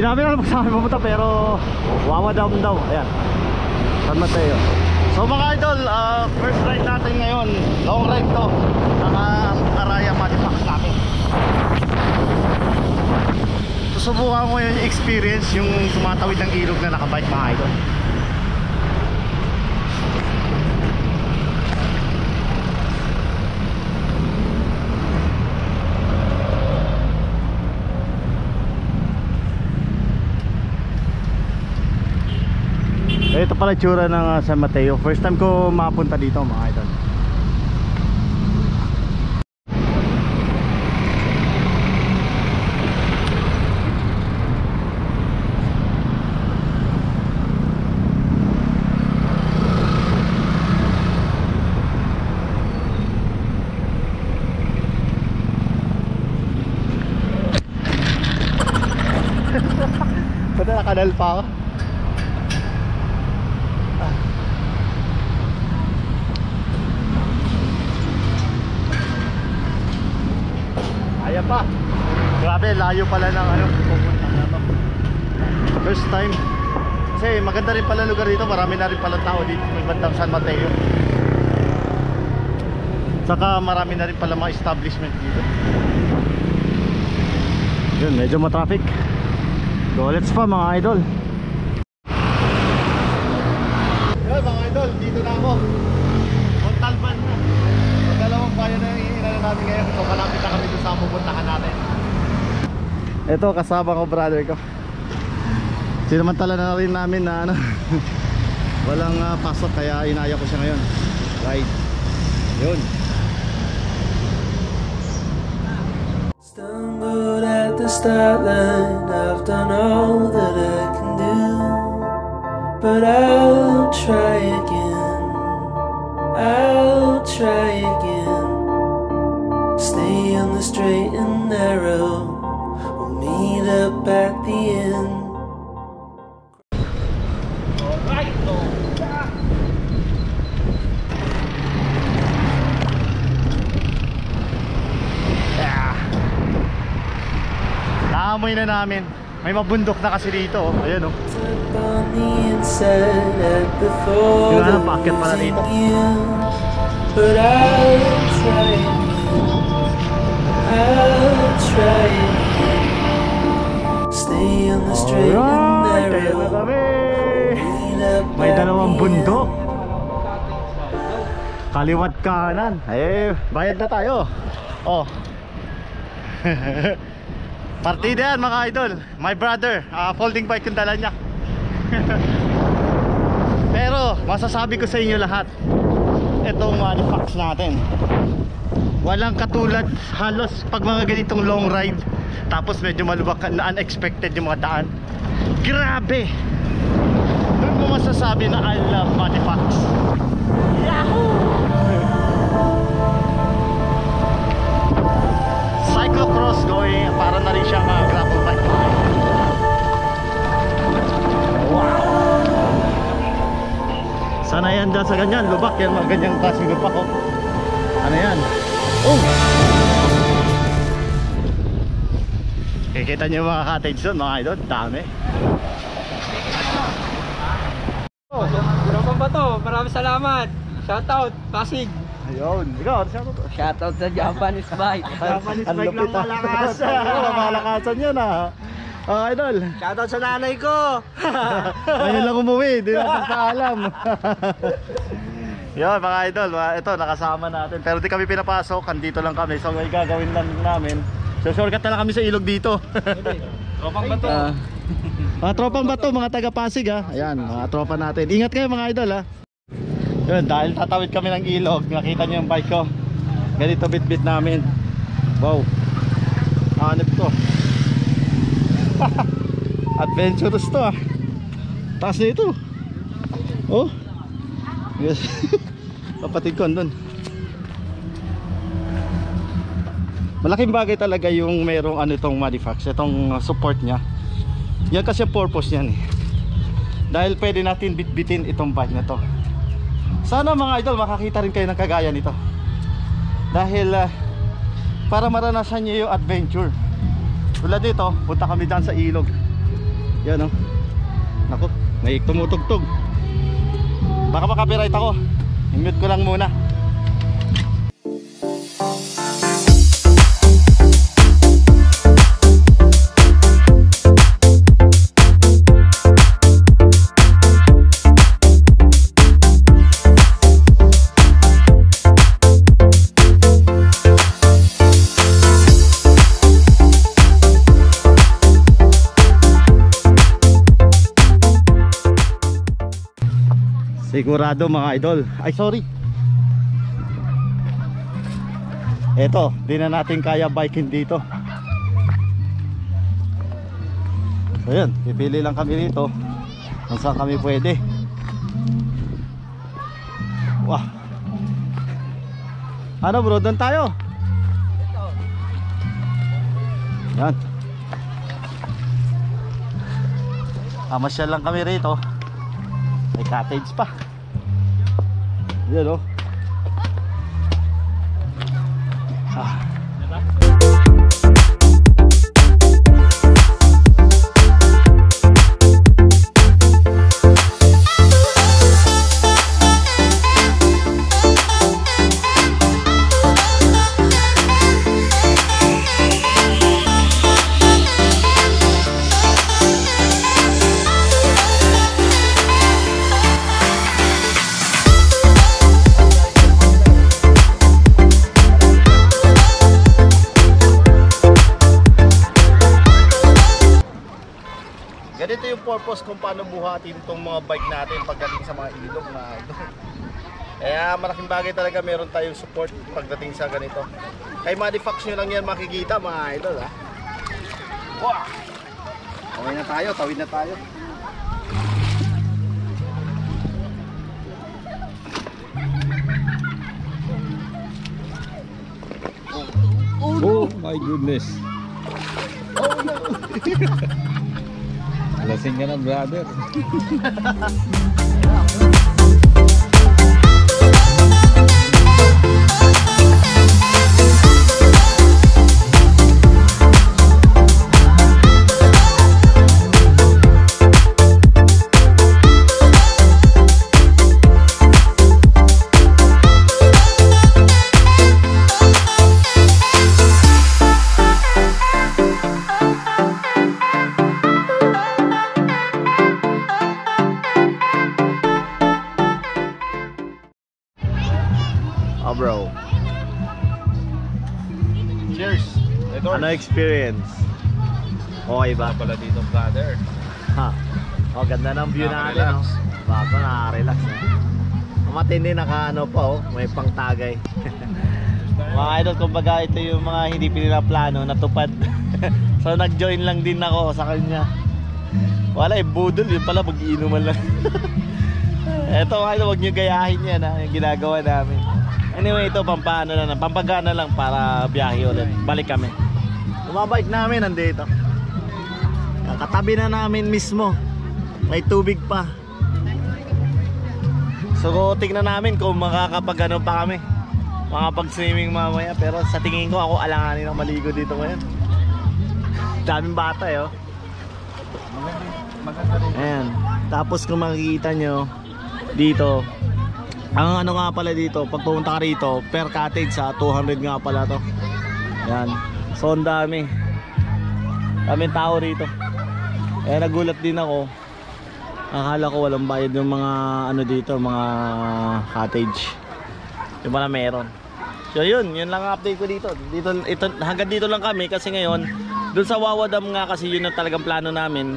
namin alam kung saan pupunta pero Wawadam daw. Ayan, San Mateo. So mga idol, first ride natin ngayon. Long ride to. Araya Madipax natin. Susubukan ko yung experience, yung tumatawid ng ilog na nakabike mga idol. Ito pala tsura ng San Mateo. First time ko mapunta dito mga idol. Pati nakadal pa ako. Ayan pa. Grabe, layo pala ng ano pupunta na to. First time. Kasi maganda rin pala lugar dito. Marami na rin pala tao dito. May bandang San Mateo. Saka marami na rin pala mga establishment dito. Yun, medyo matraffic. So let's pa mga idol. Yun mga idol, dito na ako. Montalban na. Dalawang bayan na yung inano natin ngayon. So malapit na kami doon sa pupuntahan natin. Ito kasama ko brother ko. Sinamantala na rin namin na ano walang pasok kaya inaya ko siya ngayon. Right. Yun. Stumbled at the start line, I've done all that I can do, but I'll try again, I'll try again. Stay on the straight and narrow, we'll meet up at the end. Alright, naamoy na namin. May mabundok na kasi dito oh. Ayan oh. Yung ano, paakyat pala dito. But I'll try, I'll try. Stay on the straight and narrow. May dalawang bundok. Kaliwat kanan. Eh, bayad na tayo. Oh. Partida yan mga idol. My brother, folding bike yung dala niya. Pero masasabi ko sa inyo lahat, itong Madipax natin walang katulad halos pag mga ganitong long ride. Tapos medyo malubak na unexpected yung mga daan. Grabe. Doon mo masasabi na I love Madipax. Yahoo! Cyclocross going, para na rin siyang gravel bike. Wow! Sana yan dyan sa ganyan, lubak yan, mga ganyang klaseng lubak oh. Ano yan? Oh! Kikita nyo yung mga cottage doon mga idol, dami. Tropang Bato, maraming salamat. Shoutout, Pasig. Ayun, ikaw, Shoutout sa Japanese bike. Japanese bike lang malakasan. Oo, malakasan yun ah. Idol. Shoutout sa nanay ko. Ngayon lang umuwi, di natin pa alam. Yun mga idol, ito nakasama natin. Pero di kami pinapasok, andito lang kami. So may gagawin lang namin. So shortcut na lang kami sa ilog dito. Tropang Bato. Mga tropang Bato, mga taga Pasig ha. Ayan, mga tropa natin. Ingat kayo mga idol ha. Yun, dahil tatawid kami ng ilog, nakita nyo yung bike ko. Ganito bit-bit namin. Wow. Hanip ko. Adventurous to ah. Taas na ito. Oh. Yes. Kapatid ko andun. Malaking bagay talaga yung merong ano itong Madipax, itong support nya. Yan kasi purpose niyan eh. Dahil pwede natin bitbitin itong bike na to. Sana mga idol makakita rin kayo ng kagaya nito. Dahil para maranasan nyo yung adventure. Tulad dito, punta kami dyan sa ilog. Yan oh. Naku, may tumutugtog. Baka makapiright ako. I-mute ko lang muna. Sigurado mga idol. Ay sorry. Eto, di na natin kaya biking dito. So yun, pipili lang kami dito kung saan kami pwede. Wah. Ano bro, doon tayo. Yan. Amasyal lang kami rito. May cottage pa. Yan o. Ganito yung purpose kung paano buhatin itong mga bike natin pagdating sa mga ilog na ito. Kaya malaking bagay talaga meron tayong support pagdating sa ganito. Kay Modifax nyo lang yan makikita mga idol ha. Wow! Tawid na tayo, tawid na tayo. Oh my goodness. Oh no! Lasing ka na brother. Oh bro. Cheers. Ano experience? Okay ba? Pala dito brother. Ha. Oh, ganda ng view natin, no? Baka nakaka-relax. Matindi naka-ano pa, oh. May pangtagay. Mga idol, kumbaga ito yung mga hindi pinaplano, natupad. So nag-join lang din ako sa kanya. Wala eh, budol. Yun pala, mag-iinuman lang. Eto mga idol, huwag nyo gayahin yan, ha? Yung ginagawa namin. Anyway, ito pampano na, pampagana lang para biyahe ulit. Balik kami. Bumabike namin, nandito. Katabi na namin mismo. May tubig pa. So tingnan namin kung makakapag-ano pa kami, makapag-swimming mamaya. Pero sa tingin ko ako alanganin ang maligo dito ngayon. Daming bata eh, oh. Ayan. Tapos kung makikita nyo dito, ang ano nga pala dito, pag pumunta ka rito, per cottage sa 200 nga pala to. Yan. So ang dami. Daming tao rito. Eh nagulat din ako. Akala ko walang bayad yung mga ano dito, mga cottage. Yung pala meron. So yun lang ang update ko dito. Hanggang dito lang kami kasi ngayon, dun sa Wawa Dam nga kasi yun ang talagang plano namin.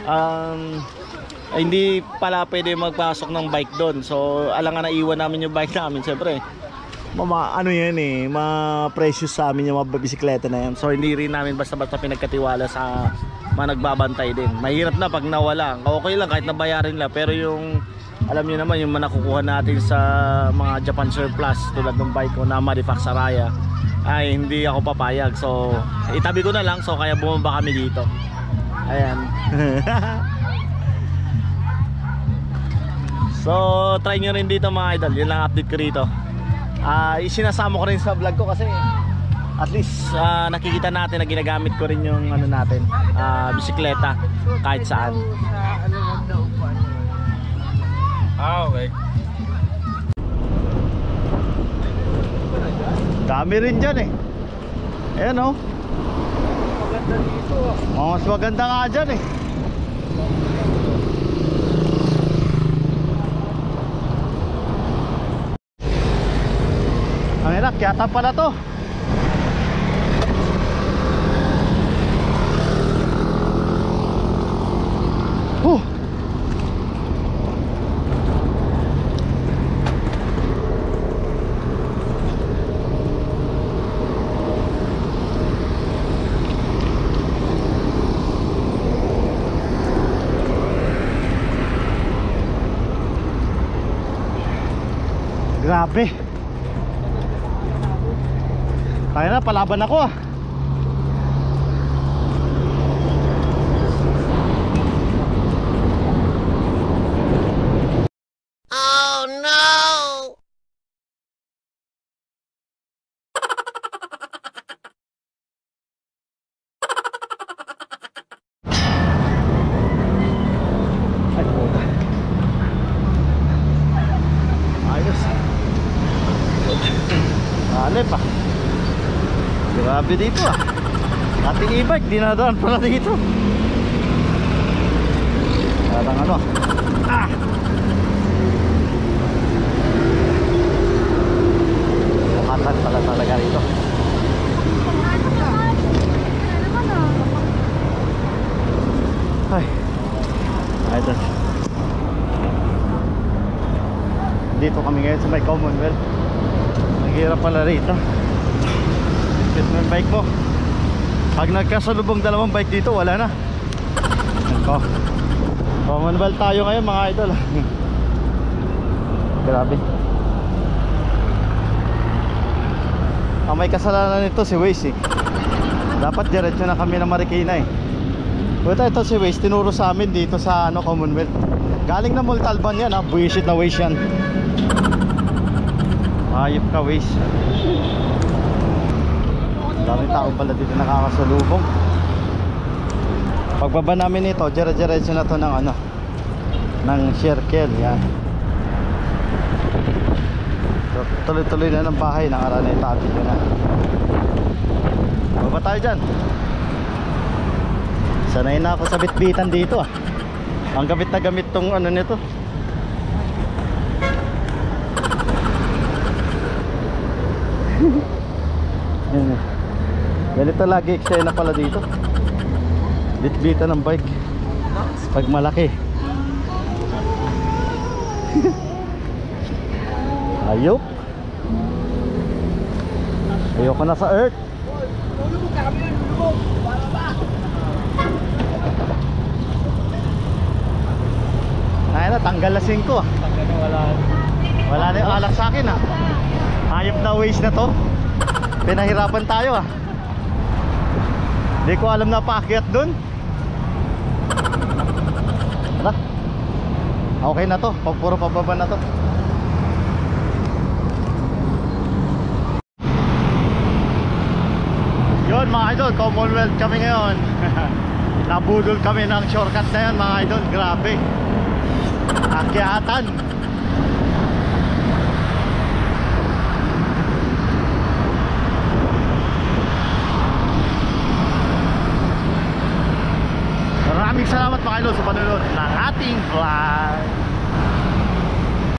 Hindi pala pwede magpasok ng bike doon. So alangan na iwan namin yung bike namin. Siyempre ano yan eh, ma-precious sa amin yung mga bisikleta na yan. So hindi rin namin basta-basta pinagkatiwala sa mga nagbabantay din. Mahirap na pag nawala. Okay lang kahit nabayarin lang. Pero yung alam niyo naman yung nakukuha natin sa mga Japan surplus tulad ng bike ko na Modifax Araya, ay hindi ako papayag. So itabi ko na lang. So kaya bumaba kami dito. Ayan. So try nyo rin dito mga idol. Yun lang update ko rito. Isinasama ko rin sa vlog ko kasi At least nakikita natin na ginagamit ko rin yung ano natin, bisikleta kahit saan. Ah, okay. Dami rin dyan eh. Ayan oh. Maganda dito. Mas maganda nga dyan eh. Ang hirap, kiyata pala to. Grabe. Kaya na, palaban ako ah. Oh no! Ay, puta. Ayos. Alep ah. Grabe dito ah. Ating e-bike, dinadaan pala dito. Parang ano. Ah! Matan pala talaga dito. Ay. Ayos. Dito kami ngayon sa may Commonwealth. Naghihirap pala rito. Bit mo yung bike mo. Pag nagkasalubong dalawang bike dito, wala na. Ito. Commonwealth tayo ngayon mga idol. Grabe. Ang may kasalanan nito si Waze eh. Dapat diretso na kami na Marikina eh. Buta ito si Waze, tinuro sa amin dito sa ano, Commonwealth. Galing na Multalban yan ha, buwisit na Waze yan. Ayop ka Waze. Daming tao pala dito nakakasalubong. Pagbaba namin ito, dire-diretso na to ng ano, ng circle yan. So, tuloy-tuloy na ng bahay ng Araneta Avenue na. Baba tayo dyan. Sanay na ako sa bitbitan dito ah. Ang gamit na gamit tong ano nito. Yan. Ganito lagi eksena pala dito. Bitbitan ng bike pag malaki. Ayop. Ayoko na sa earth. Ay na, tanggal na 5 ah. Wala na yung alak sa akin ah. Hayop na Waze na to. Pinahirapan tayo ah. Hindi ko alam na paakyat dun. Tara. Okay na to, puro pababa na to. Yun mga idol, Commonwealth kami ngayon. Nabudol kami ng shortcut na yan mga idol. Grabe. Akyatan. Maraming salamat mga idol sa panonood ng ating vlog.